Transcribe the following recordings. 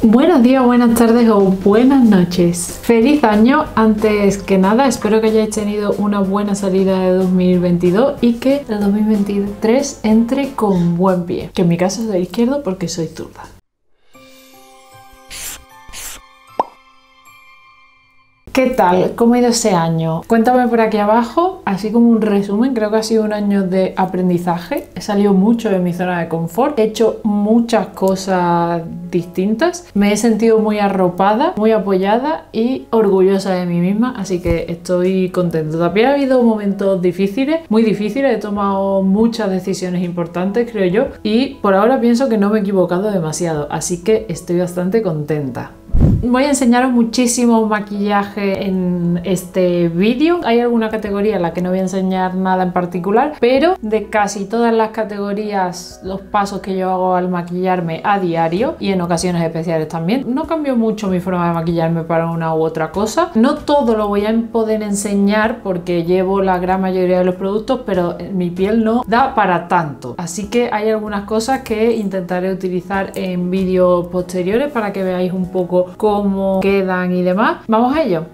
Buenos días, buenas tardes o buenas noches. Feliz año. Antes que nada, espero que hayáis tenido una buena salida de 2022 y que el 2023 entre con buen pie. Que en mi caso es de izquierdo porque soy zurda. ¿Qué tal? ¿Cómo ha ido ese año? Cuéntame por aquí abajo, así como un resumen. Creo que ha sido un año de aprendizaje. He salido mucho de mi zona de confort. He hecho muchas cosas distintas. Me he sentido muy arropada, muy apoyada y orgullosa de mí misma. Así que estoy contenta. También ha habido momentos difíciles, muy difíciles. He tomado muchas decisiones importantes, creo yo. Y por ahora pienso que no me he equivocado demasiado. Así que estoy bastante contenta. Voy a enseñaros muchísimo maquillaje en este vídeo. Hay alguna categoría en la que no voy a enseñar nada en particular, pero de casi todas las categorías, los pasos que yo hago al maquillarme a diario y en ocasiones especiales también, no cambio mucho mi forma de maquillarme para una u otra cosa. No todo lo voy a poder enseñar porque llevo la gran mayoría de los productos, pero mi piel no da para tanto. Así que hay algunas cosas que intentaré utilizar en vídeos posteriores para que veáis un poco cómo quedan y demás. Vamos a ello.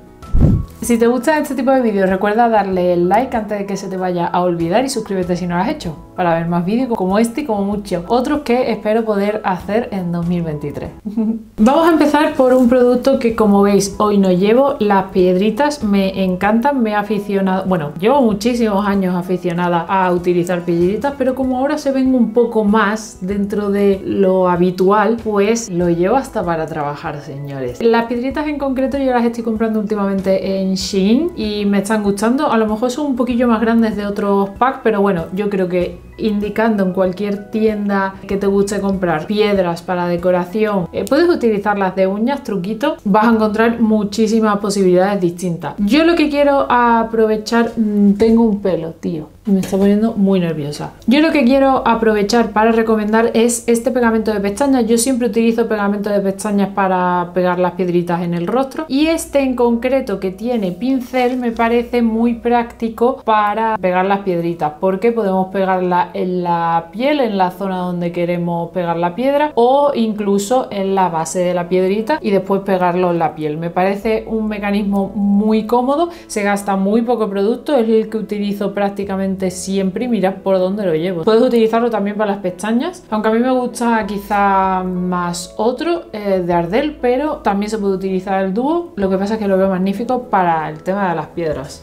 Si te gusta este tipo de vídeos, recuerda darle el like antes de que se te vaya a olvidar y suscríbete si no lo has hecho para ver más vídeos como este y como muchos otros que espero poder hacer en 2023. Vamos a empezar por un producto que, como veis, hoy no llevo. Las piedritas me encantan, me he aficionado, bueno, llevo muchísimos años aficionada a utilizar piedritas, pero como ahora se ven un poco más dentro de lo habitual, pues lo llevo hasta para trabajar, señores. Las piedritas en concreto yo las estoy comprando últimamente en Shein y me están gustando. A lo mejor son un poquillo más grandes de otros packs, pero bueno, yo creo que indicando en cualquier tienda que te guste comprar piedras para decoración, puedes utilizarlas de uñas, truquitos, vas a encontrar muchísimas posibilidades distintas. Yo lo que quiero aprovechar, tengo un pelo, tío, me está poniendo muy nerviosa. Yo lo que quiero aprovechar para recomendar es este pegamento de pestañas. Yo siempre utilizo pegamento de pestañas para pegar las piedritas en el rostro y este en concreto, que tiene pincel, me parece muy práctico para pegar las piedritas porque podemos pegarla en la piel, en la zona donde queremos pegar la piedra, o incluso en la base de la piedrita y después pegarlo en la piel. Me parece un mecanismo muy cómodo, se gasta muy poco producto, es el que utilizo prácticamente siempre y mirad por dónde lo llevo. Puedes utilizarlo también para las pestañas, aunque a mí me gusta quizá más otro, de Ardell, pero también se puede utilizar el dúo. Lo que pasa es que lo veo magnífico para el tema de las piedras.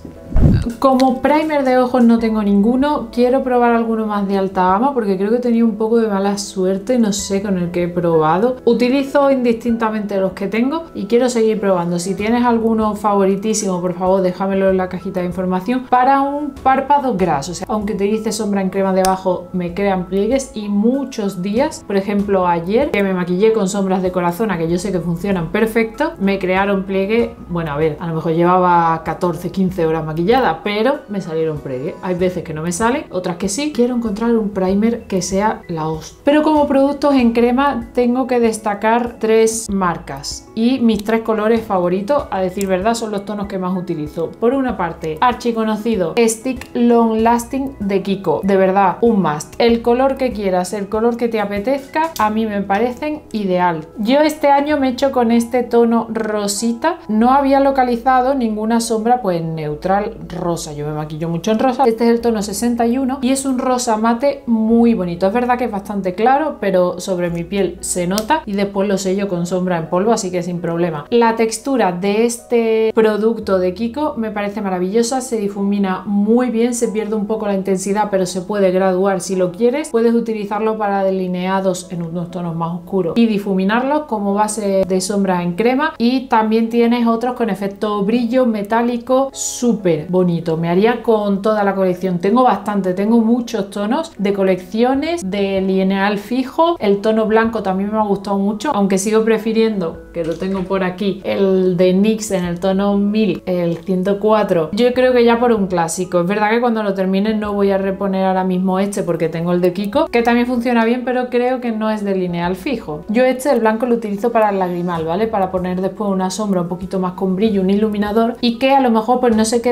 Como primer de ojos no tengo ninguno, quiero probar alguno más de alta gama porque creo que he tenido un poco de mala suerte, no sé, con el que he probado. Utilizo indistintamente los que tengo y quiero seguir probando. Si tienes alguno favoritísimo, por favor déjamelo en la cajita de información. Para un párpado graso, o sea, aunque utilice sombra en crema debajo, me crean pliegues y muchos días. Por ejemplo, ayer que me maquillé con sombras de Corazona, que yo sé que funcionan perfecto, me crearon pliegue. Bueno, a ver, a lo mejor llevaba 14-15 horas maquillada, pero me salieron pliegues. Hay veces que no me salen, otras que sí. Quiero encontrar un primer que sea la hostia. Pero como productos en crema tengo que destacar tres marcas y mis tres colores favoritos, a decir verdad, son los tonos que más utilizo. Por una parte, archiconocido Stick Long Lasting de Kiko, de verdad, un must. El color que quieras, el color que te apetezca, a mí me parecen ideal. Yo este año me he hecho con este tono rosita, no había localizado ninguna sombra pues neutral rosa, yo me maquillo mucho en rosa. Este es el tono 61 y es un rosa mate muy bonito. Es verdad que es bastante claro, pero sobre mi piel se nota y después lo sello con sombra en polvo, así que sin problema. La textura de este producto de Kiko me parece maravillosa, se difumina muy bien, se pierde un poco la intensidad, pero se puede graduar si lo quieres. Puedes utilizarlo para delineados en unos tonos más oscuros y difuminarlos como base de sombra en crema, y también tienes otros con efecto brillo metálico súper bonito. Me haría con toda la colección. Tengo bastante, tengo muchos tonos de colecciones, de lineal fijo. El tono blanco también me ha gustado mucho, aunque sigo prefiriendo, que lo tengo por aquí, el de NYX en el tono 1000, el 104. Yo creo que ya por un clásico. Es verdad que cuando lo termine no voy a reponer ahora mismo este porque tengo el de Kiko, que también funciona bien, pero creo que no es de lineal fijo. Yo este, el blanco, lo utilizo para el lagrimal, ¿vale? Para poner después una sombra un poquito más con brillo, un iluminador, y que a lo mejor pues no se quede en la piel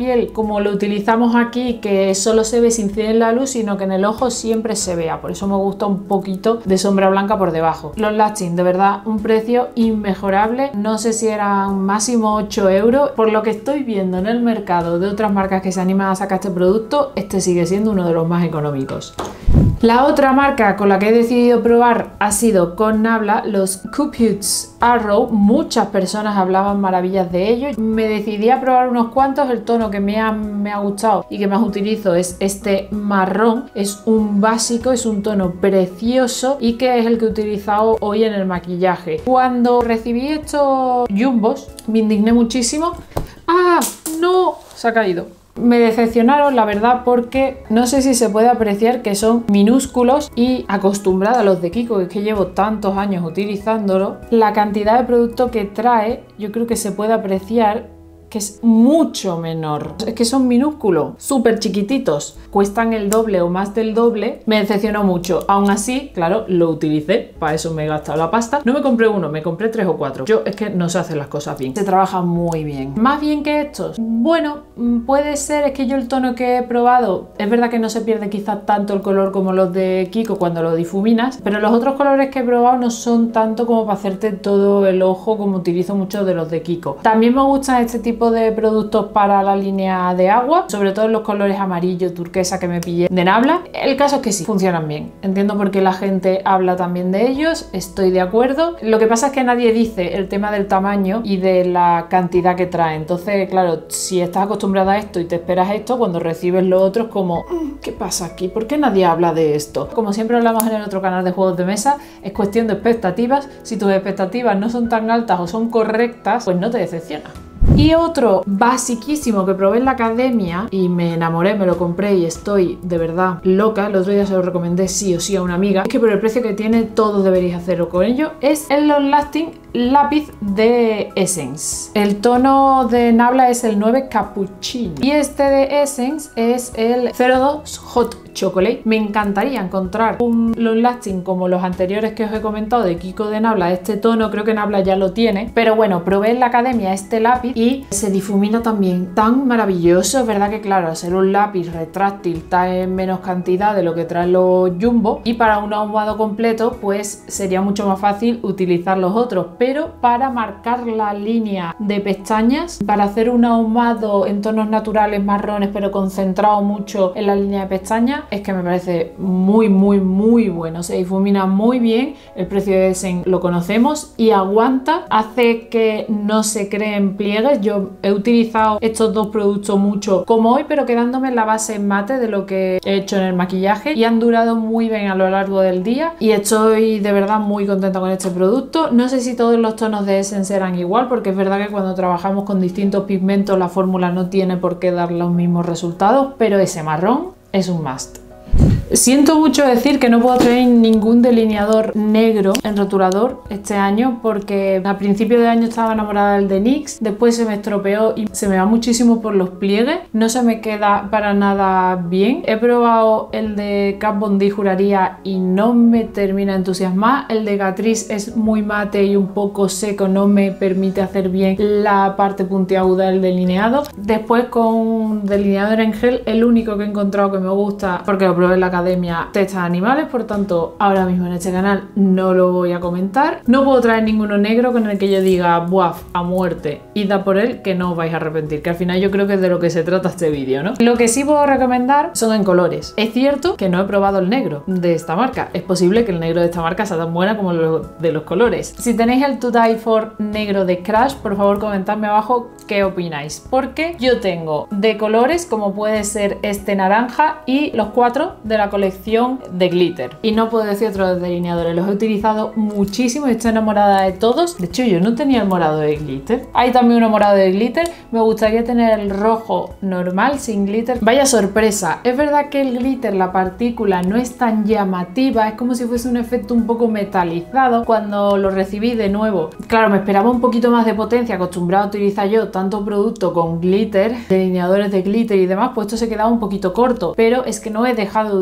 piel como lo utilizamos aquí, que solo se ve sin incidir en la luz, sino que en el ojo siempre se vea. Por eso me gusta un poquito de sombra blanca por debajo. Long Lasting, de verdad, un precio inmejorable. No sé si eran máximo 8 euros. Por lo que estoy viendo en el mercado de otras marcas que se animan a sacar este producto, este sigue siendo uno de los más económicos. La otra marca con la que he decidido probar ha sido con Nabla, los Cupids Arrow. Muchas personas hablaban maravillas de ellos. Me decidí a probar unos cuantos. El tono que me ha gustado y que más utilizo es este marrón. Es un básico, es un tono precioso y que es el que he utilizado hoy en el maquillaje. Cuando recibí estos jumbos me indigné muchísimo. ¡Ah! ¡No! Se ha caído. Me decepcionaron, la verdad, porque no sé si se puede apreciar que son minúsculos y acostumbrada a los de Kiko, que es que llevo tantos años utilizándolo, la cantidad de producto que trae, yo creo que se puede apreciar que es mucho menor. Es que son minúsculos, súper chiquititos, cuestan el doble o más del doble. Me decepcionó mucho. Aún así, claro, lo utilicé, para eso me he gastado la pasta. No me compré uno, me compré 3 o 4. Yo es que no sé hacer las cosas bien. Se trabaja muy bien. Más bien que estos. Bueno, puede ser, es que yo el tono que he probado, es verdad que no se pierde quizás tanto el color como los de Kiko cuando lo difuminas, pero los otros colores que he probado no son tanto como para hacerte todo el ojo como utilizo muchos de los de Kiko. También me gustan este tipo de productos para la línea de agua, sobre todo los colores amarillo, turquesa que me pillé de Nabla. El caso es que sí, funcionan bien. Entiendo por qué la gente habla también de ellos, estoy de acuerdo. Lo que pasa es que nadie dice el tema del tamaño y de la cantidad que trae. Entonces, claro, si estás acostumbrada a esto y te esperas esto, cuando recibes lo otro es como, ¿qué pasa aquí? ¿Por qué nadie habla de esto? Como siempre hablamos en el otro canal de juegos de mesa, es cuestión de expectativas. Si tus expectativas no son tan altas o son correctas, pues no te decepciona. Y otro basiquísimo que probé en la academia y me enamoré, me lo compré y estoy de verdad loca, el otro día se lo recomendé sí o sí a una amiga, es que por el precio que tiene todos deberíais hacerlo con ello, es el Long Lasting lápiz de Essence. El tono de Nabla es el 9 Cappuccino y este de Essence es el 02 Hot Chocolate. Me encantaría encontrar un Long Lasting como los anteriores que os he comentado de Kiko de Nabla, este tono, creo que Nabla ya lo tiene, pero bueno, probé en la academia este lápiz y se difumina también tan maravilloso. Es verdad que claro, al ser un lápiz retráctil trae menos cantidad de lo que traen los Jumbo y para un ahumado completo pues sería mucho más fácil utilizar los otros, pero para marcar la línea de pestañas, para hacer un ahumado en tonos naturales marrones pero concentrado mucho en la línea de pestañas, es que me parece muy bueno. Se difumina muy bien, el precio de Essence lo conocemos y aguanta, hace que no se creen pliegues. Yo he utilizado estos dos productos mucho como hoy, pero quedándome en la base mate de lo que he hecho en el maquillaje y han durado muy bien a lo largo del día y estoy de verdad muy contenta con este producto. No sé si todos los tonos de Essence eran igual, porque es verdad que cuando trabajamos con distintos pigmentos la fórmula no tiene por qué dar los mismos resultados, pero ese marrón es un must. Siento mucho decir que no puedo traer ningún delineador negro en rotulador este año porque a principio de año estaba enamorada del de NYX, después se me estropeó y se me va muchísimo por los pliegues, no se me queda para nada bien. He probado el de Kat Von D juraría y no me termina de entusiasmar, el de Catrice es muy mate y un poco seco, no me permite hacer bien la parte puntiaguda del delineado. Después con delineador en gel, el único que he encontrado que me gusta, porque lo probé en la academia, testas animales, por tanto ahora mismo en este canal no lo voy a comentar. No puedo traer ninguno negro con el que yo diga buaf, a muerte, id a por él que no os vais a arrepentir, que al final yo creo que es de lo que se trata este vídeo, ¿no? Lo que sí puedo recomendar son en colores. Es cierto que no he probado el negro de esta marca, es posible que el negro de esta marca sea tan buena como lo de los colores. Si tenéis el To Die For negro de Crash, por favor comentadme abajo qué opináis, porque yo tengo de colores como puede ser este naranja y los 4 de la colección de glitter y no puedo decir otros delineadores, los he utilizado muchísimo y estoy enamorada de todos. De hecho yo no tenía el morado de glitter, hay también uno morado de glitter, me gustaría tener el rojo normal sin glitter. Vaya sorpresa, es verdad que el glitter, la partícula no es tan llamativa, es como si fuese un efecto un poco metalizado. Cuando lo recibí de nuevo, claro, me esperaba un poquito más de potencia, acostumbrado a utilizar yo tanto producto con glitter, delineadores de glitter y demás, pues esto se quedaba un poquito corto, pero es que no he dejado de utilizar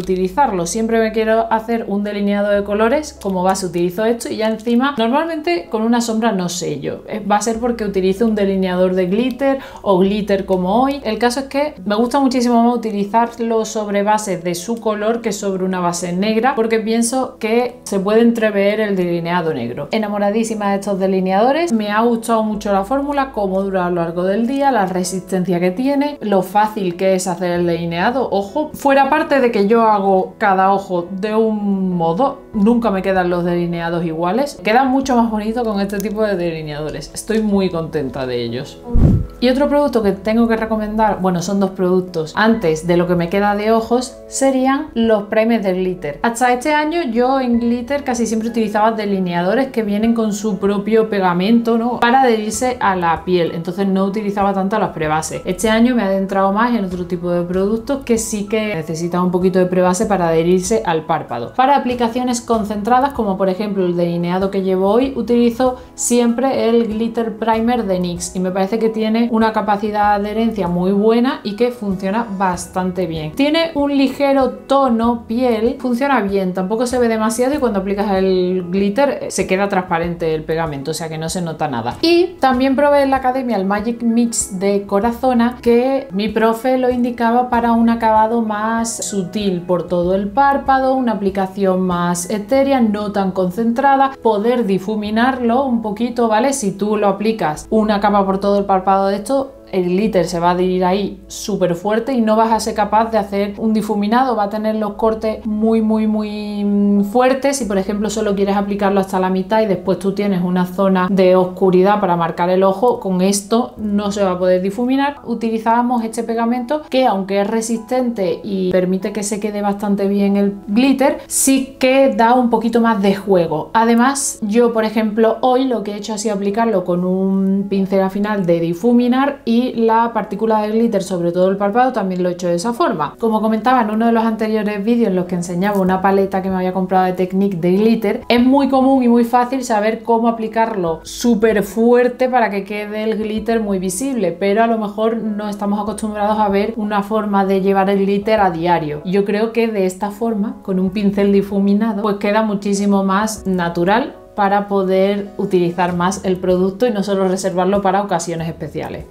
utilizarlo. Siempre me quiero hacer un delineado de colores, como base utilizo esto y ya encima normalmente con una sombra no sello. Va a ser porque utilizo un delineador de glitter o glitter como hoy. El caso es que me gusta muchísimo más utilizarlo sobre bases de su color que sobre una base negra, porque pienso que se puede entrever el delineado negro. Enamoradísima de estos delineadores, me ha gustado mucho la fórmula, cómo dura a lo largo del día, la resistencia que tiene, lo fácil que es hacer el delineado. Ojo, fuera parte de que yo hago cada ojo de un modo, nunca me quedan los delineados iguales, queda mucho más bonito con este tipo de delineadores. Estoy muy contenta de ellos. Y otro producto que tengo que recomendar, bueno, son dos productos antes de lo que me queda de ojos, serían los primers de glitter. Hasta este año yo en glitter casi siempre utilizaba delineadores que vienen con su propio pegamento, ¿no?, para adherirse a la piel, entonces no utilizaba tanto las prebases. Este año me he adentrado más en otro tipo de productos que sí que necesitan un poquito de prebase para adherirse al párpado. Para aplicaciones concentradas, como por ejemplo el delineado que llevo hoy, utilizo siempre el glitter primer de NYX y me parece que tiene una capacidad de adherencia muy buena y que funciona bastante bien. Tiene un ligero tono piel, funciona bien, tampoco se ve demasiado y cuando aplicas el glitter se queda transparente el pegamento, o sea que no se nota nada. Y también probé en la academia el Magic Mix de Corazona, que mi profe lo indicaba para un acabado más sutil por todo el párpado, una aplicación más etérea, no tan concentrada, poder difuminarlo un poquito, ¿vale? Si tú lo aplicas una capa por todo el párpado de esto, el glitter se va a adherir ahí súper fuerte y no vas a ser capaz de hacer un difuminado, va a tener los cortes muy fuertes. Y por ejemplo solo quieres aplicarlo hasta la mitad y después tú tienes una zona de oscuridad para marcar el ojo, con esto no se va a poder difuminar. Utilizábamos este pegamento que, aunque es resistente y permite que se quede bastante bien el glitter, sí que da un poquito más de juego. Además, yo por ejemplo hoy lo que he hecho ha sido aplicarlo con un pincel a final de difuminar y la partícula de glitter sobre todo el párpado también lo he hecho de esa forma. Como comentaba en uno de los anteriores vídeos en los que enseñaba una paleta que me había comprado de Technique de glitter, es muy común y muy fácil saber cómo aplicarlo súper fuerte para que quede el glitter muy visible, pero a lo mejor no estamos acostumbrados a ver una forma de llevar el glitter a diario. Yo creo que de esta forma, con un pincel difuminado, pues queda muchísimo más natural para poder utilizar más el producto y no solo reservarlo para ocasiones especiales.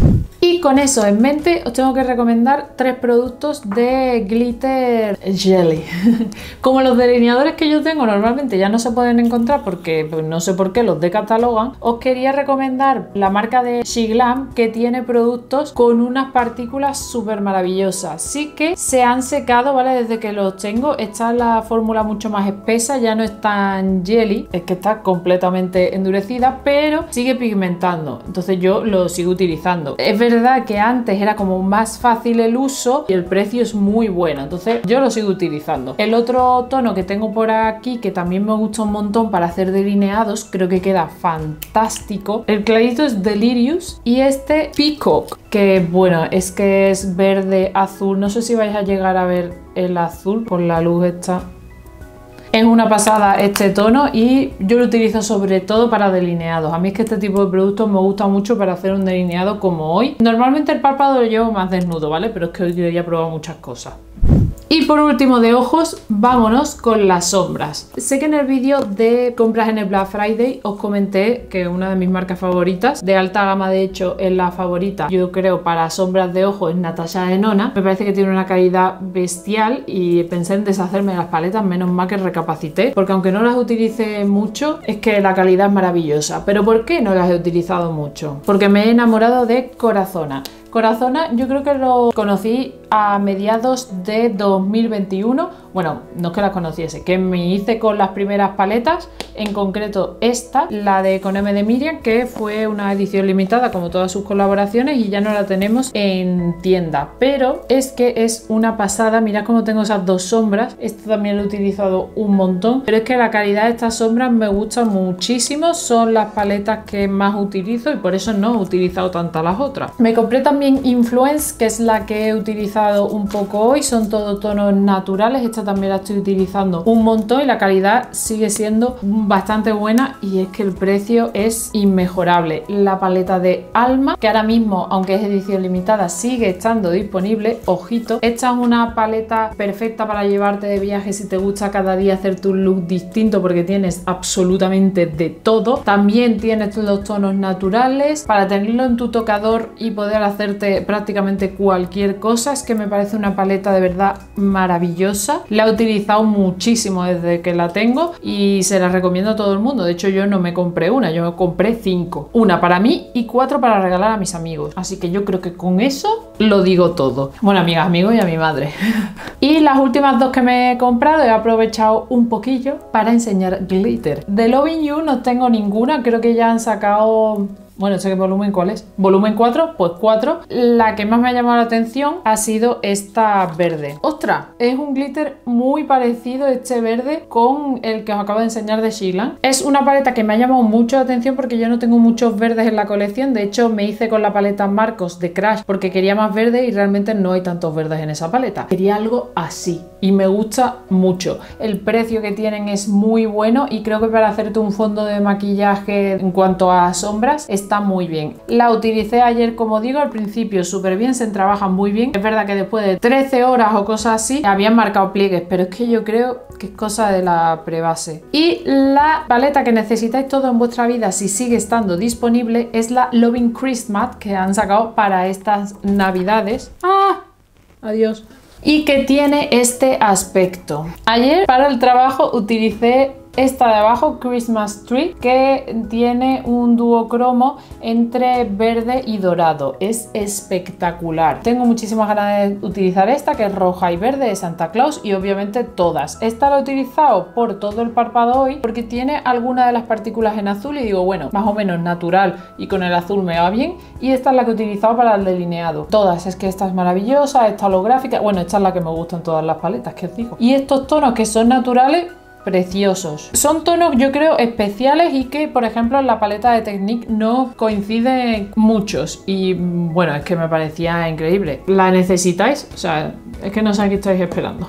Y con eso en mente os tengo que recomendar 3 productos de glitter jelly. Como los delineadores que yo tengo normalmente ya no se pueden encontrar porque pues, no sé por qué los decatalogan, os quería recomendar la marca de SheGlam, que tiene productos con unas partículas súper maravillosas. Sí que se han secado, ¿vale? Desde que los tengo. Esta es la fórmula mucho más espesa, ya no es tan jelly, es que está completamente endurecida, pero sigue pigmentando, entonces yo lo sigo utilizando. Es verdad que antes era como más fácil el uso y el precio es muy bueno, entonces yo lo sigo utilizando. El otro tono que tengo por aquí, que también me gusta un montón para hacer delineados, creo que queda fantástico. El clarito es Delirious y este Peacock, que bueno, es que es verde azul, no sé si vais a llegar a ver el azul por la luz esta. Es una pasada este tono y yo lo utilizo sobre todo para delineados. A mí es que este tipo de productos me gusta mucho para hacer un delineado como hoy. Normalmente el párpado lo llevo más desnudo, ¿vale? Pero es que hoy quería probar muchas cosas. Y por último de ojos, vámonos con las sombras. Sé que en el vídeo de compras en el Black Friday os comenté que una de mis marcas favoritas, de alta gama de hecho es la favorita, yo creo, para sombras de ojos, es Natasha Denona. Me parece que tiene una calidad bestial y pensé en deshacerme de las paletas, menos mal que recapacité, porque aunque no las utilice mucho, es que la calidad es maravillosa. ¿Pero por qué no las he utilizado mucho? Porque me he enamorado de Corazona. Corazona yo creo que lo conocí a mediados de 2021, bueno, no es que las conociese, que me hice con las primeras paletas, en concreto esta, la de Con M de Miriam, que fue una edición limitada como todas sus colaboraciones y ya no la tenemos en tienda, pero es que es una pasada. Mirad cómo tengo esas dos sombras, esta también lo he utilizado un montón, pero es que la calidad de estas sombras me gusta muchísimo, son las paletas que más utilizo y por eso no he utilizado tantas las otras. Me compré también también Influence, que es la que he utilizado un poco hoy, son todos tonos naturales. Esta también la estoy utilizando un montón y la calidad sigue siendo bastante buena y es que el precio es inmejorable. La paleta de Alma, que ahora mismo, aunque es edición limitada, sigue estando disponible. Ojito, esta es una paleta perfecta para llevarte de viaje si te gusta cada día hacer tu look distinto, porque tienes absolutamente de todo. También tienes los tonos naturales para tenerlo en tu tocador y poder hacerte prácticamente cualquier cosa. Es que me parece una paleta de verdad maravillosa. La he utilizado muchísimo desde que la tengo y se la recomiendo a todo el mundo. De hecho, yo no me compré una, yo me compré 5. Una para mí y 4 para regalar a mis amigos. Así que yo creo que con eso lo digo todo. Bueno, amigas, amigos y a mi madre. Y las últimas 2 que me he comprado he aprovechado un poquillo para enseñar glitter. De Loving You no tengo ninguna, creo que ya han sacado... Bueno, sé que volumen cuál es. Volumen 4, pues 4. La que más me ha llamado la atención ha sido esta verde. ¡Ostras! Es un glitter muy parecido, este verde, con el que os acabo de enseñar de Sheila. Es una paleta que me ha llamado mucho la atención porque yo no tengo muchos verdes en la colección. De hecho, me hice con la paleta Marcos de Crash porque quería más verde y realmente no hay tantos verdes en esa paleta. Quería algo así y me gusta mucho. El precio que tienen es muy bueno y creo que para hacerte un fondo de maquillaje en cuanto a sombras está muy bien. La utilicé ayer, como digo, al principio súper bien, se trabajan muy bien. Es verdad que después de 13 horas o cosas así habían marcado pliegues, pero es que yo creo que es cosa de la prebase. Y la paleta que necesitáis todo en vuestra vida, si sigue estando disponible, es la Loving Christmas que han sacado para estas navidades. ¡Ah! Adiós. Y que tiene este aspecto. Ayer para el trabajo utilicé esta de abajo, Christmas Tree, que tiene un duocromo entre verde y dorado. Es espectacular. Tengo muchísimas ganas de utilizar esta, que es roja y verde, de Santa Claus, y obviamente todas. Esta la he utilizado por todo el párpado hoy porque tiene alguna de las partículas en azul y digo, bueno, más o menos natural y con el azul me va bien. Y esta es la que he utilizado para el delineado. Todas, es que esta es maravillosa, esta holográfica. Bueno, esta es la que me gusta en todas las paletas, que os digo. Y estos tonos que son naturales, preciosos. Son tonos, yo creo, especiales y que, por ejemplo, en la paleta de Technique no coinciden muchos. Y bueno, es que me parecía increíble. ¿La necesitáis? O sea, es que no sé qué estáis esperando.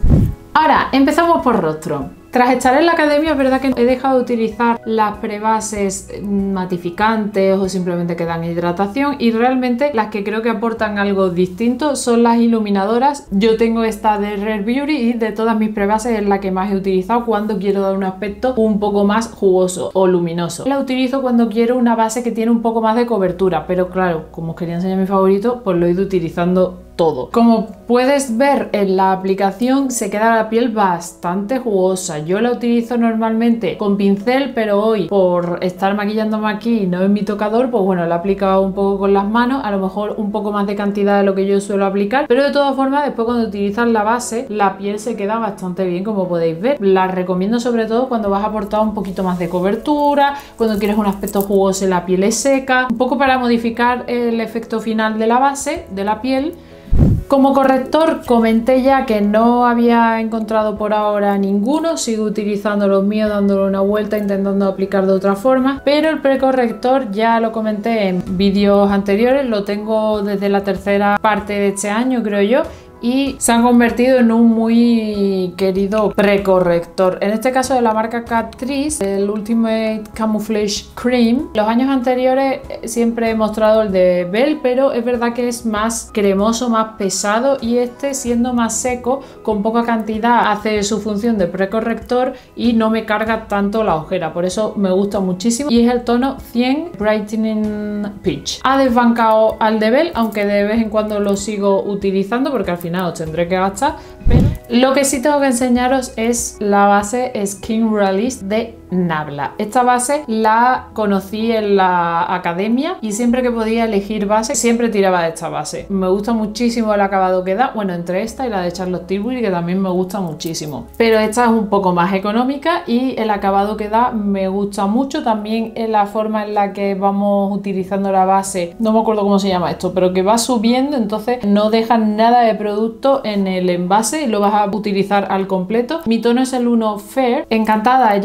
Ahora, empezamos por rostro. Tras estar en la academia, es verdad que he dejado de utilizar las prebases matificantes o simplemente que dan hidratación, y realmente las que creo que aportan algo distinto son las iluminadoras. Yo tengo esta de Rare Beauty y de todas mis prebases es la que más he utilizado cuando quiero dar un aspecto un poco más jugoso o luminoso. La utilizo cuando quiero una base que tiene un poco más de cobertura, pero claro, como os quería enseñar mi favorito, pues lo he ido utilizando todo. Como puedes ver en la aplicación, se queda la piel bastante jugosa. Yo la utilizo normalmente con pincel, pero hoy, por estar maquillándome aquí y no en mi tocador, pues bueno, la he aplicado un poco con las manos, a lo mejor un poco más de cantidad de lo que yo suelo aplicar, pero de todas formas, después cuando utilizas la base, la piel se queda bastante bien, como podéis ver. La recomiendo sobre todo cuando vas a aportar un poquito más de cobertura, cuando quieres un aspecto jugoso y la piel es seca, un poco para modificar el efecto final de la base, de la piel. Como corrector comenté ya que no había encontrado por ahora ninguno, sigo utilizando los míos, dándole una vuelta, intentando aplicar de otra forma, pero el precorrector ya lo comenté en vídeos anteriores, lo tengo desde la tercera parte de este año, creo yo, y se han convertido en un muy querido precorrector. En este caso de la marca Catrice, el Ultimate Camouflage Cream. Los años anteriores siempre he mostrado el de Belle, pero es verdad que es más cremoso, más pesado, y este, siendo más seco, con poca cantidad, hace su función de precorrector y no me carga tanto la ojera. Por eso me gusta muchísimo y es el tono 100 Brightening Peach. Ha desbancado al de Belle, aunque de vez en cuando lo sigo utilizando porque al final os tendré que gastar, pero lo que sí tengo que enseñaros es la base Skin Realist de Nabla. Esta base la conocí en la academia y siempre que podía elegir base siempre tiraba de esta base. Me gusta muchísimo el acabado que da, bueno, entre esta y la de Charlotte Tilbury, que también me gusta muchísimo, pero esta es un poco más económica y el acabado que da me gusta mucho. También en la forma en la que vamos utilizando la base, no me acuerdo cómo se llama esto, pero que va subiendo, entonces no dejan nada de producto en el envase y lo vas a utilizar al completo. Mi tono es el 1 Fair. Encantada, ya veis que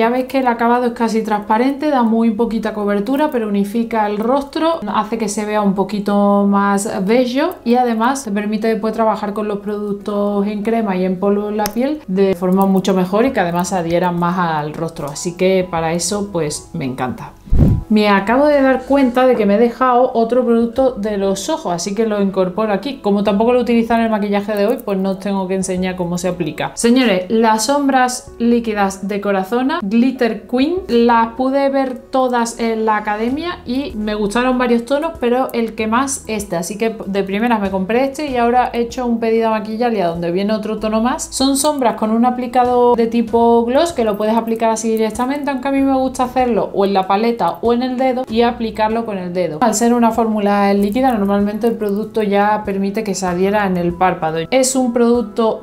acabado es casi transparente, da muy poquita cobertura, pero unifica el rostro, hace que se vea un poquito más bello y además te permite después trabajar con los productos en crema y en polvo en la piel de forma mucho mejor y que además adhieran más al rostro. Así que para eso pues me encanta. Me acabo de dar cuenta de que me he dejado otro producto de los ojos, así que lo incorporo aquí. Como tampoco lo utilizo en el maquillaje de hoy, pues no os tengo que enseñar cómo se aplica. Señores, las sombras líquidas de Corazona, Glitter Queen, las pude ver todas en la academia y me gustaron varios tonos, pero el que más este. Así que de primeras me compré este y ahora he hecho un pedido a Maquillalia donde viene otro tono más. Son sombras con un aplicado de tipo gloss que lo puedes aplicar así directamente, aunque a mí me gusta hacerlo o en la paleta o en el dedo y aplicarlo con el dedo. Al ser una fórmula líquida, normalmente el producto ya permite que se adhiera en el párpado. Es un producto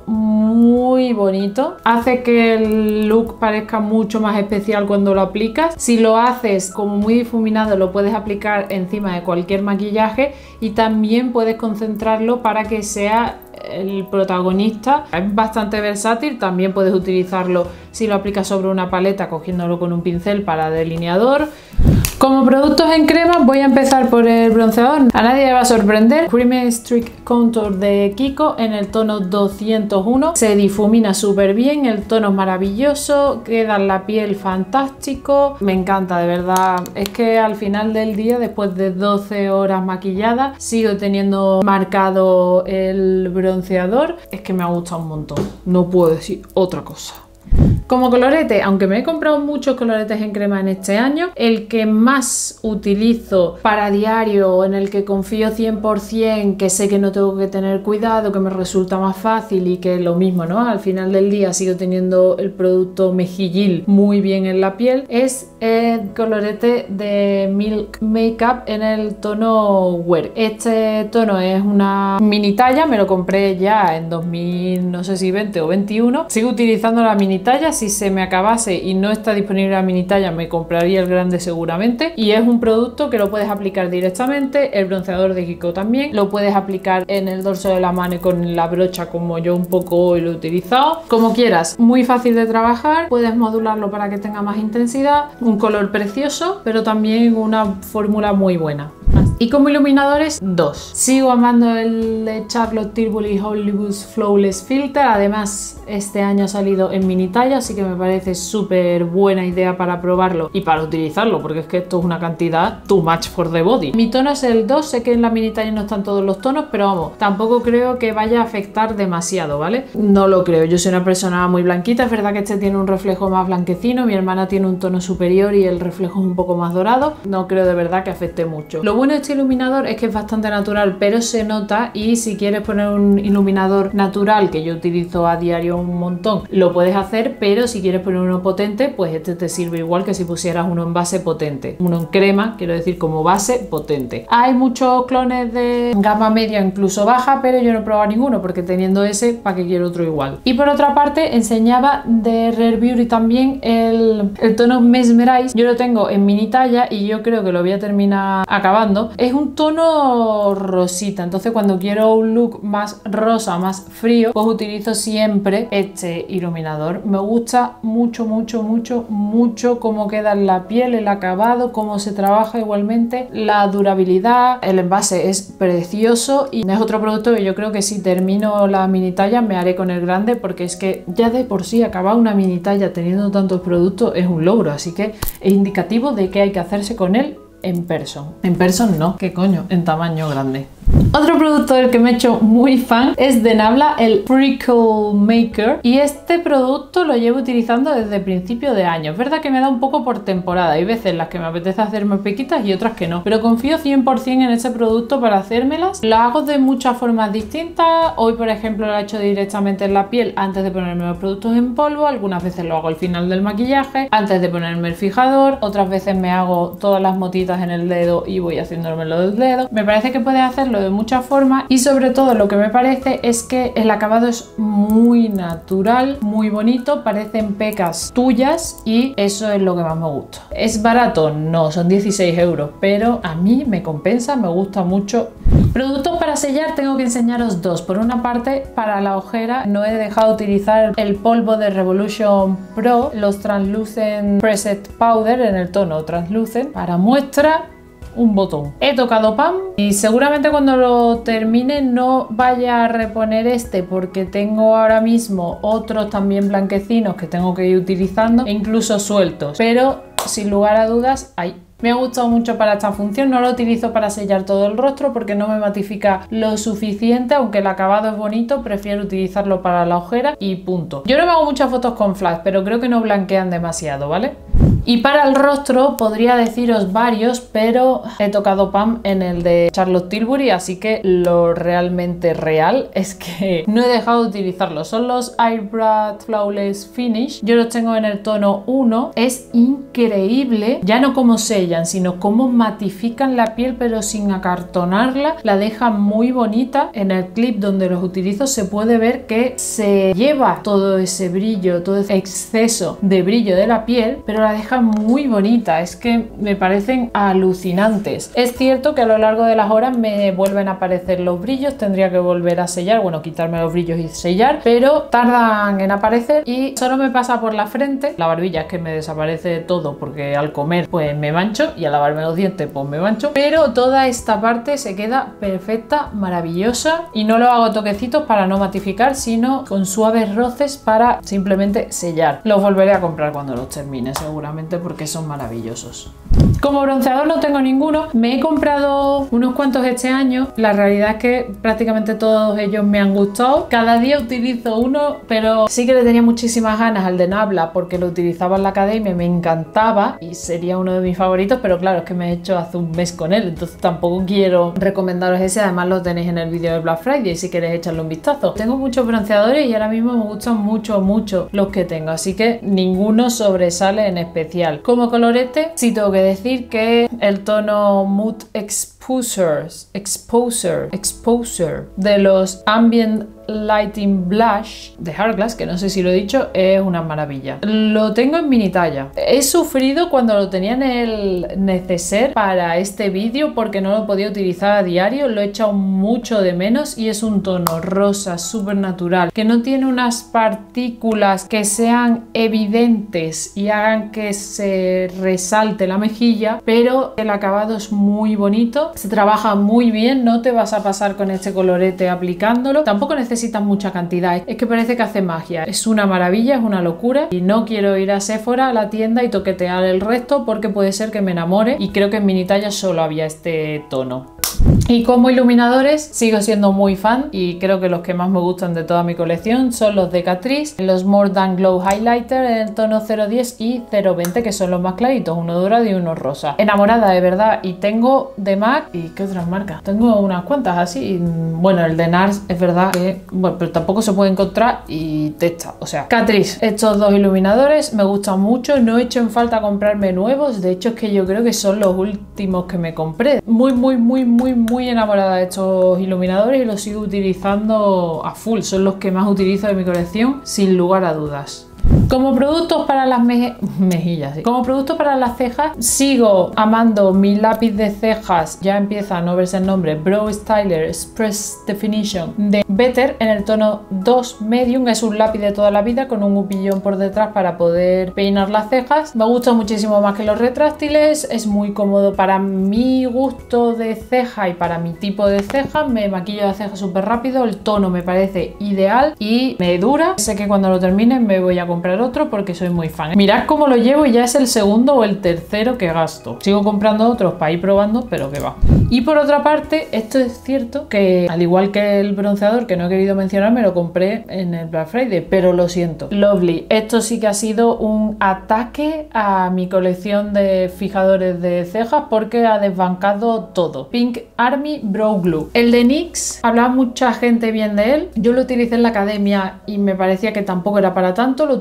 muy bonito, hace que el look parezca mucho más especial cuando lo aplicas. Si lo haces como muy difuminado, lo puedes aplicar encima de cualquier maquillaje y también puedes concentrarlo para que sea el protagonista. Es bastante versátil, también puedes utilizarlo si lo aplicas sobre una paleta cogiéndolo con un pincel para delineador. Como productos en crema voy a empezar por el bronceador. A nadie le va a sorprender. Creamy Streak Contour de Kiko en el tono 201. Se difumina súper bien, el tono es maravilloso, queda en la piel fantástico. Me encanta, de verdad. Es que al final del día, después de 12 horas maquillada, sigo teniendo marcado el bronceador. Es que me ha gustado un montón. No puedo decir otra cosa. Como colorete, aunque me he comprado muchos coloretes en crema en este año, el que más utilizo para diario, en el que confío 100%, que sé que no tengo que tener cuidado, que me resulta más fácil y que lo mismo, ¿no? Al final del día sigo teniendo el producto mejillil muy bien en la piel, es el colorete de Milk Makeup en el tono Wear. Este tono es una mini talla, me lo compré ya en 2000, no sé si 20 o 21. Sigo utilizando la mini talla. Si se me acabase y no está disponible la mini talla, me compraría el grande seguramente. Y es un producto que lo puedes aplicar directamente. El bronceador de Kiko también lo puedes aplicar en el dorso de la mano y con la brocha, como yo un poco hoy lo he utilizado. Como quieras, muy fácil de trabajar. Puedes modularlo para que tenga más intensidad. Un color precioso, pero también una fórmula muy buena. Y como iluminadores, dos. Sigo amando el de Charlotte Tilbury Hollywood Flawless Filter. Además, este año ha salido en mini talla, así que me parece súper buena idea para probarlo y para utilizarlo, porque es que esto es una cantidad too much for the body. Mi tono es el 2, sé que en la mini talla no están todos los tonos, pero vamos, tampoco creo que vaya a afectar demasiado, ¿vale? No lo creo, yo soy una persona muy blanquita, es verdad que este tiene un reflejo más blanquecino, mi hermana tiene un tono superior y el reflejo es un poco más dorado, no creo de verdad que afecte mucho. Lo bueno de este iluminador es que es bastante natural, pero se nota, y si quieres poner un iluminador natural, que yo utilizo a diario un montón, lo puedes hacer, pero si quieres poner uno potente, pues este te sirve igual que si pusieras uno en base potente, uno en crema, quiero decir, como base potente. Hay muchos clones de gama media, incluso baja, pero yo no he probado ninguno, porque teniendo ese, ¿para qué quiero otro igual? Y por otra parte, enseñaba de Rare Beauty también el tono Mesmerize. Yo lo tengo en mini talla y yo creo que lo voy a terminar acabando. Es un tono rosita, entonces cuando quiero un look más rosa, más frío, pues utilizo siempre este iluminador. Me gusta mucho, mucho, mucho, mucho cómo queda en la piel, el acabado, cómo se trabaja igualmente, la durabilidad. El envase es precioso y es otro producto que yo creo que si termino la mini talla me haré con el grande, porque es que ya de por sí acabar una mini talla teniendo tantos productos es un logro, así que es indicativo de que hay que hacerse con él en person. En person no, ¿qué coño? En tamaño grande. Otro producto del que me he hecho muy fan es de Nabla, el Freckle Maker, y este producto lo llevo utilizando desde principio de año. Es verdad que me da un poco por temporada, hay veces en las que me apetece hacerme pequitas y otras que no, pero confío 100% en este producto para hacérmelas. Lo hago de muchas formas distintas. Hoy, por ejemplo, lo he hecho directamente en la piel antes de ponerme los productos en polvo, algunas veces lo hago al final del maquillaje, antes de ponerme el fijador, otras veces me hago todas las motitas en el dedo y voy haciéndomelo del dedo. Me parece que puedes hacerlo de muchas formas y sobre todo lo que me parece es que el acabado es muy natural, muy bonito, parecen pecas tuyas y eso es lo que más me gusta. ¿Es barato? No, son 16 euros, pero a mí me compensa, me gusta mucho. Productos para sellar tengo que enseñaros dos. Por una parte, para la ojera no he dejado de utilizar el polvo de Revolution Pro, los Translucent Preset Powder en el tono Translucent. Para muestra, un botón. He tocado pan y seguramente cuando lo termine no vaya a reponer este porque tengo ahora mismo otros también blanquecinos que tengo que ir utilizando e incluso sueltos, pero sin lugar a dudas hay. Me ha gustado mucho para esta función, no lo utilizo para sellar todo el rostro porque no me matifica lo suficiente, aunque el acabado es bonito, prefiero utilizarlo para la ojera y punto. Yo no me hago muchas fotos con flash, pero creo que no blanquean demasiado, ¿vale? Y para el rostro podría deciros varios, pero he tocado pam en el de Charlotte Tilbury, así que lo realmente real es que no he dejado de utilizarlo. Son los Airbrush Flawless Finish. Yo los tengo en el tono 1. Es increíble, ya no cómo sellan, sino cómo matifican la piel, pero sin acartonarla. La dejan muy bonita. En el clip donde los utilizo se puede ver que se lleva todo ese brillo, todo ese exceso de brillo de la piel, pero la deja muy bonita. Es que me parecen alucinantes. Es cierto que a lo largo de las horas me vuelven a aparecer los brillos, tendría que volver a sellar, bueno, quitarme los brillos y sellar, pero tardan en aparecer y solo me pasa por la frente. La barbilla es que me desaparece todo porque al comer pues me mancho y al lavarme los dientes pues me mancho, pero toda esta parte se queda perfecta, maravillosa, y no lo hago toquecitos para no matificar, sino con suaves roces para simplemente sellar. Los volveré a comprar cuando los termine seguramente porque son maravillosos. Como bronceador no tengo ninguno, me he comprado unos cuantos este año. La realidad es que prácticamente todos ellos me han gustado. Cada día utilizo uno, pero sí que le tenía muchísimas ganas al de Nabla porque lo utilizaba en la academia, me encantaba y sería uno de mis favoritos, pero claro, es que me he hecho hace un mes con él, entonces tampoco quiero recomendaros ese. Además lo tenéis en el vídeo de Black Friday si queréis echarle un vistazo. Tengo muchos bronceadores y ahora mismo me gustan mucho los que tengo, así que ninguno sobresale en especial. Como colorete sí tengo que decir que el tono Mood Exposure de los Ambient Lighting Blush de Hourglass, que no sé si lo he dicho, es una maravilla. Lo tengo en mini talla. He sufrido cuando lo tenía en el neceser para este vídeo porque no lo podía utilizar a diario, lo he echado mucho de menos y es un tono rosa súper natural que no tiene unas partículas que sean evidentes y hagan que se resalte la mejilla, pero el acabado es muy bonito, se trabaja muy bien, no te vas a pasar con este colorete aplicándolo, tampoco necesitas mucha cantidad, es que parece que hace magia, es una maravilla, es una locura y no quiero ir a Sephora, a la tienda, y toquetear el resto porque puede ser que me enamore, y creo que en mini talla solo había este tono. Y como iluminadores sigo siendo muy fan y creo que los que más me gustan de toda mi colección son los de Catrice, los More Than Glow Highlighter en el tono 010 y 020, que son los más claritos, uno dorado y uno rosa. Enamorada de verdad, y tengo de MAC y ¿qué otras marcas? Tengo unas cuantas así, bueno, el de NARS es verdad que, bueno, pero tampoco se puede encontrar y testa, o sea, Catrice. Estos dos iluminadores me gustan mucho, no he hecho en falta comprarme nuevos, de hecho es que yo creo que son los últimos que me compré. Muy enamorada de estos iluminadores y los sigo utilizando a full, son los que más utilizo de mi colección sin lugar a dudas. Como productos para las mejillas, sí. Como productos para las cejas, sigo amando mi lápiz de cejas, ya empieza a no verse el nombre, Brow Styler Express Definition de Better en el tono 2 Medium. Es un lápiz de toda la vida con un hupillón por detrás para poder peinar las cejas. Me gusta muchísimo más que los retráctiles, es muy cómodo para mi gusto de ceja y para mi tipo de ceja. Me maquillo la ceja súper rápido, el tono me parece ideal y me dura. Sé que cuando lo termine me voy a comprar otro porque soy muy fan. Mirad cómo lo llevo y ya es el segundo o el tercero que gasto. Sigo comprando otros para ir probando, pero que va. Y por otra parte, esto es cierto que al igual que el bronceador que no he querido mencionar, me lo compré en el Black Friday, pero lo siento. Lovely. Esto sí que ha sido un ataque a mi colección de fijadores de cejas porque ha desbancado todo. Pink Army Brow Glue. El de NYX, hablaba mucha gente bien de él. Yo lo utilicé en la academia y me parecía que tampoco era para tanto. Lo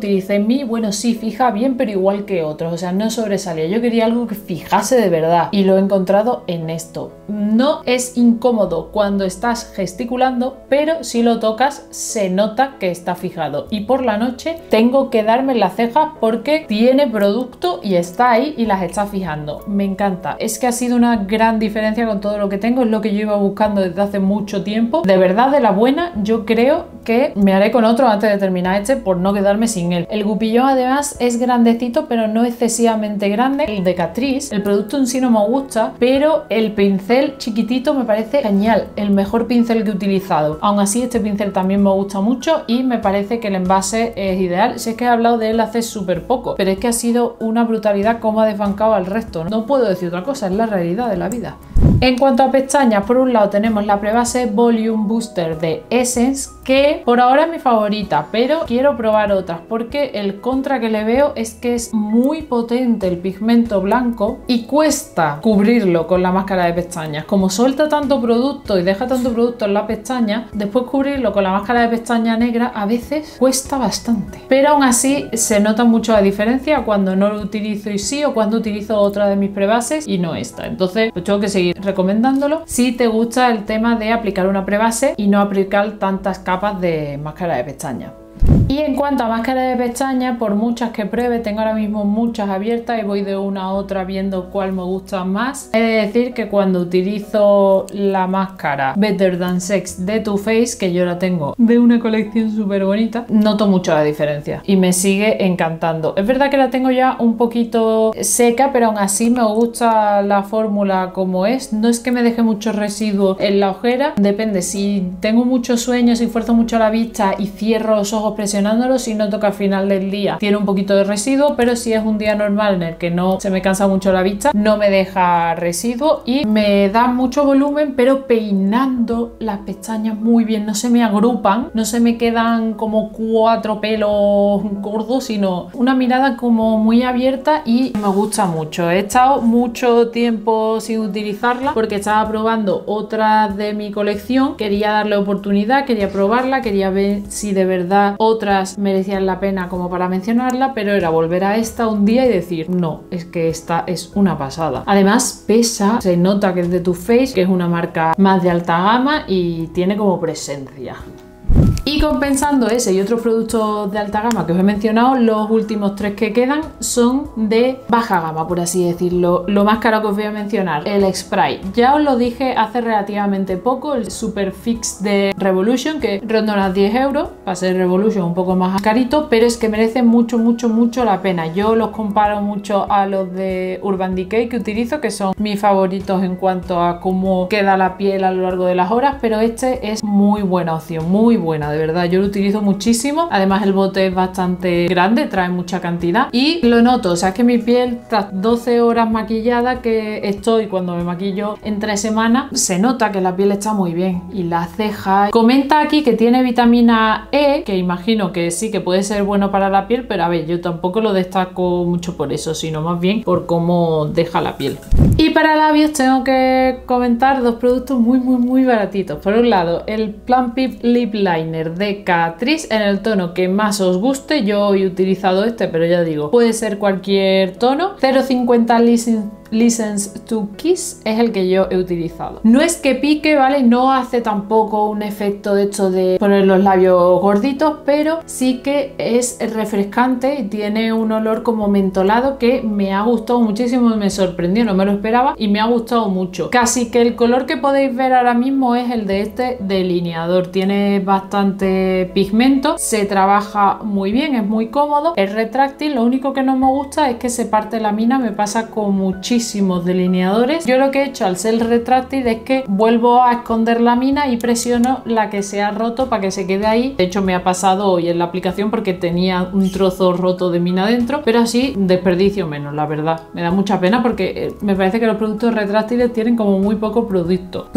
utilicé en mí, bueno, sí, fija bien, pero igual que otros, o sea, no sobresalía. Yo quería algo que fijase de verdad y lo he encontrado en esto. No es incómodo cuando estás gesticulando, pero si lo tocas se nota que está fijado, y por la noche tengo que darme las cejas porque tiene producto y está ahí y las está fijando. Me encanta, es que ha sido una gran diferencia con todo lo que tengo, es lo que yo iba buscando desde hace mucho tiempo, de verdad, de la buena. Yo creo que me haré con otro antes de terminar este por no quedarme sin él. El gupillón además es grandecito, pero no excesivamente grande. El de Catrice, el producto en sí no me gusta, pero el pincel chiquitito me parece genial, el mejor pincel que he utilizado. Aún así, este pincel también me gusta mucho y me parece que el envase es ideal. Si es que he hablado de él hace súper poco, pero es que ha sido una brutalidad cómo ha desbancado al resto. No puedo decir otra cosa, es la realidad de la vida. En cuanto a pestañas, por un lado tenemos la prebase Volume Booster de Essence, que por ahora es mi favorita, pero quiero probar otras porque el contra que le veo es que es muy potente el pigmento blanco y cuesta cubrirlo con la máscara de pestañas. Como suelta tanto producto y deja tanto producto en la pestaña, después cubrirlo con la máscara de pestaña negra a veces cuesta bastante. Pero aún así se nota mucho la diferencia cuando no lo utilizo y sí, o cuando utilizo otra de mis prebases y no esta. Entonces pues tengo que seguir recomendándolo si te gusta el tema de aplicar una prebase y no aplicar tantas capas de máscara de pestañas. Y en cuanto a máscara de pestañas, por muchas que pruebe, tengo ahora mismo muchas abiertas y voy de una a otra viendo cuál me gusta más. He de decir que cuando utilizo la máscara Better Than Sex de Too Faced, que yo la tengo de una colección súper bonita, noto mucho la diferencia y me sigue encantando. Es verdad que la tengo ya un poquito seca, pero aún así me gusta la fórmula como es. No es que me deje mucho residuo en la ojera, depende. Si tengo mucho sueño, si fuerzo mucho la vista y cierro los ojos presionándolo, si noto que al final del día tiene un poquito de residuo, pero si es un día normal en el que no se me cansa mucho la vista, no me deja residuo y me da mucho volumen, pero peinando las pestañas muy bien, no se me agrupan, no se me quedan como 4 pelos gordos, sino una mirada como muy abierta y me gusta mucho. He estado mucho tiempo sin utilizarla porque estaba probando otras de mi colección, quería darle oportunidad, quería probarla, quería ver si de verdad otras merecían la pena como para mencionarla, pero era volver a esta un día y decir, no, es que esta es una pasada. Además pesa, se nota que es de Too Faced, que es una marca más de alta gama y tiene como presencia. Y compensando ese y otros productos de alta gama que os he mencionado, los últimos 3 que quedan son de baja gama, por así decirlo. Lo más caro que os voy a mencionar, el Spray. Ya os lo dije hace relativamente poco, el Super Fix de Revolution, que ronda unas 10 euros, para ser Revolution un poco más carito, pero es que merece mucho, mucho, mucho la pena. Yo los comparo mucho a los de Urban Decay que utilizo, que son mis favoritos en cuanto a cómo queda la piel a lo largo de las horas, pero este es muy buena opción, muy buena, de verdad. Yo lo utilizo muchísimo, además el bote es bastante grande, trae mucha cantidad y lo noto, o sea, es que mi piel tras 12 horas maquillada que estoy cuando me maquillo en 3 semanas, se nota que la piel está muy bien. Y las cejas, comenta aquí que tiene vitamina E, que imagino que sí que puede ser bueno para la piel, pero a ver, yo tampoco lo destaco mucho por eso, sino más bien por cómo deja la piel. Y para labios tengo que comentar 2 productos muy baratitos. Por un lado, el Plump Lip Liner de Catrice en el tono que más os guste. Yo he utilizado este, pero ya digo, puede ser cualquier tono. 0,50 License to Kiss es el que yo he utilizado. No es que pique, ¿vale? No hace tampoco un efecto de hecho de poner los labios gorditos, pero sí que es refrescante y tiene un olor como mentolado que me ha gustado muchísimo, me sorprendió, no me lo esperaba y me ha gustado mucho. Casi que el color que podéis ver ahora mismo es el de este delineador. Tiene bastante pigmento, se trabaja muy bien, es muy cómodo, es retráctil. Lo único que no me gusta es que se parte la mina, me pasa con muchísimos delineadores. Yo lo que he hecho al ser retráctil es que vuelvo a esconder la mina y presiono la que se ha roto para que se quede ahí. De hecho me ha pasado hoy en la aplicación porque tenía un trozo roto de mina dentro, pero así desperdicio menos, la verdad. Me da mucha pena porque me parece que los productos retráctiles tienen como muy poco producto.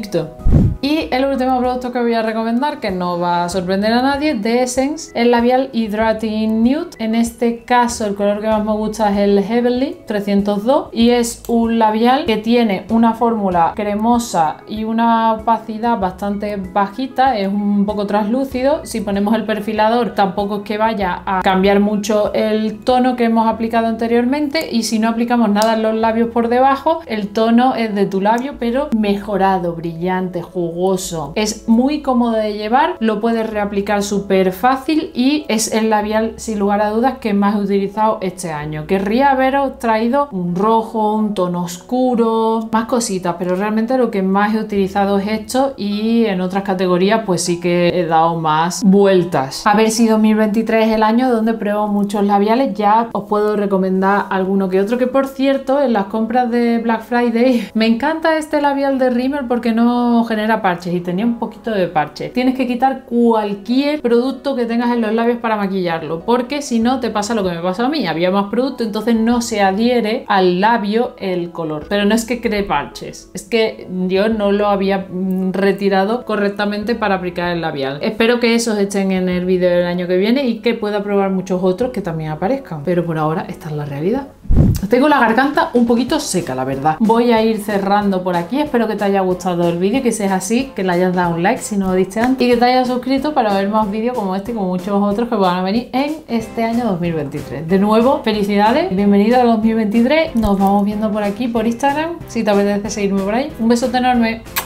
Y el último producto que voy a recomendar, que no va a sorprender a nadie, de Essence, el labial Hydrating Nude. En este caso el color que más me gusta es el Heavenly 302 y es un labial que tiene una fórmula cremosa y una opacidad bastante bajita, es un poco translúcido. Si ponemos el perfilador tampoco es que vaya a cambiar mucho el tono que hemos aplicado anteriormente, y si no aplicamos nada en los labios por debajo, el tono es de tu labio pero mejorado, brillante, jugoso. Es muy cómodo de llevar, lo puedes reaplicar súper fácil y es el labial sin lugar a dudas que más he utilizado este año. Querría haberos traído un rojo, un tono oscuro, más cositas, pero realmente lo que más he utilizado es esto, y en otras categorías pues sí que he dado más vueltas. A ver si 2023 es el año donde pruebo muchos labiales. Ya os puedo recomendar alguno que otro, que por cierto en las compras de Black Friday me encanta este labial de Rimmel porque no genera parches y tenía un poquito de parche. Tienes que quitar cualquier producto que tengas en los labios para maquillarlo, porque si no te pasa lo que me pasó a mí, había más producto, entonces no se adhiere al labio el color. Pero no es que cree parches, es que yo no lo había retirado correctamente para aplicar el labial. Espero que esos estén en el vídeo del año que viene y que pueda probar muchos otros que también aparezcan, pero por ahora esta es la realidad. Tengo la garganta un poquito seca, la verdad. Voy a ir cerrando por aquí. Espero que te haya gustado el vídeo, que si es así, que le hayas dado un like si no lo diste antes, y que te hayas suscrito para ver más vídeos como este y como muchos otros que van a venir en este año 2023. De nuevo, felicidades, bienvenido a 2023. Nos vamos viendo por aquí por Instagram si te apetece seguirme por ahí. Un besote enorme.